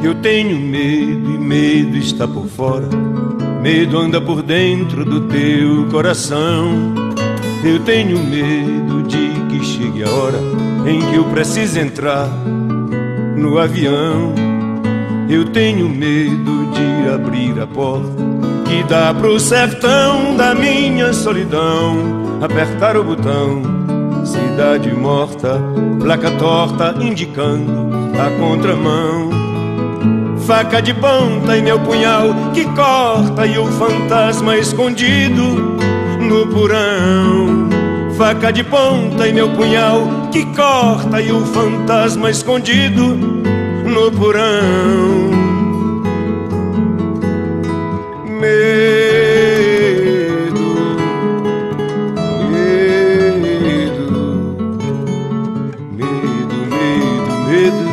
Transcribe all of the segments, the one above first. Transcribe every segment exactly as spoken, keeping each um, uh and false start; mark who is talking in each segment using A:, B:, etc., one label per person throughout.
A: Eu tenho medo e medo está por fora, medo anda por dentro do teu coração. Eu tenho medo de que chegue a hora em que eu preciso entrar no avião. Eu tenho medo de abrir a porta que dá pro sertão da minha solidão, apertar o botão, cidade morta, placa torta indicando a contramão. Faca de ponta e meu punhal que corta e o fantasma escondido no porão. Faca de ponta e meu punhal que corta e o fantasma escondido no porão. Medo, medo, medo, medo, medo.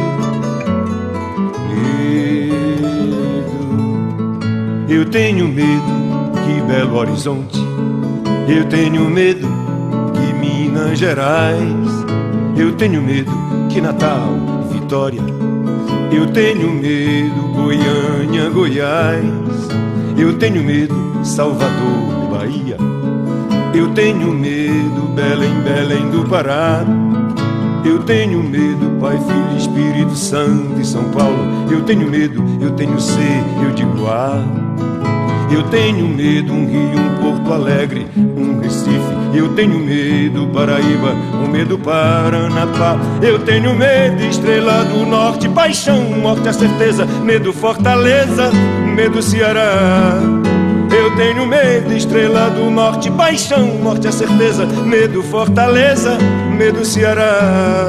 A: Eu tenho medo que Belo Horizonte, eu tenho medo que Minas Gerais, eu tenho medo que Natal, Vitória, eu tenho medo Goiânia, Goiás, eu tenho medo Salvador, Bahia, eu tenho medo Belém, Belém do Pará, eu tenho medo Pai, Filho, Espírito Santo e São Paulo, eu tenho medo, eu tenho sede, eu digo ah. Eu tenho medo, um Rio, um Porto Alegre, um Recife. Eu tenho medo, Paraíba, um medo, Paranapá. Eu tenho medo, Estrela do Norte, paixão, morte, a certeza. Medo, Fortaleza, medo, Ceará. Eu tenho medo, Estrela do Norte, paixão, morte, a certeza. Medo, Fortaleza, medo, Ceará.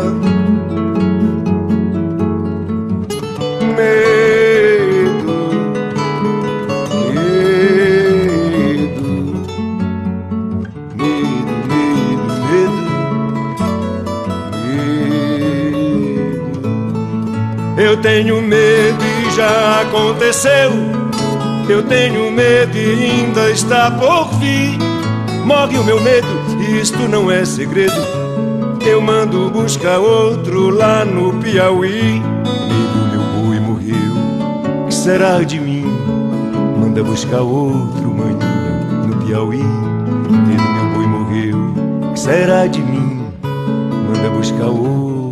A: Medo. Eu tenho medo e já aconteceu. Eu tenho medo e ainda está por vir. Morre o meu medo e isto não é segredo. Eu mando buscar outro lá no Piauí. Medo, meu boi morreu, que será de mim? Manda buscar outro, maninho, no Piauí. Medo, meu boi morreu, que será de mim? Manda buscar outro.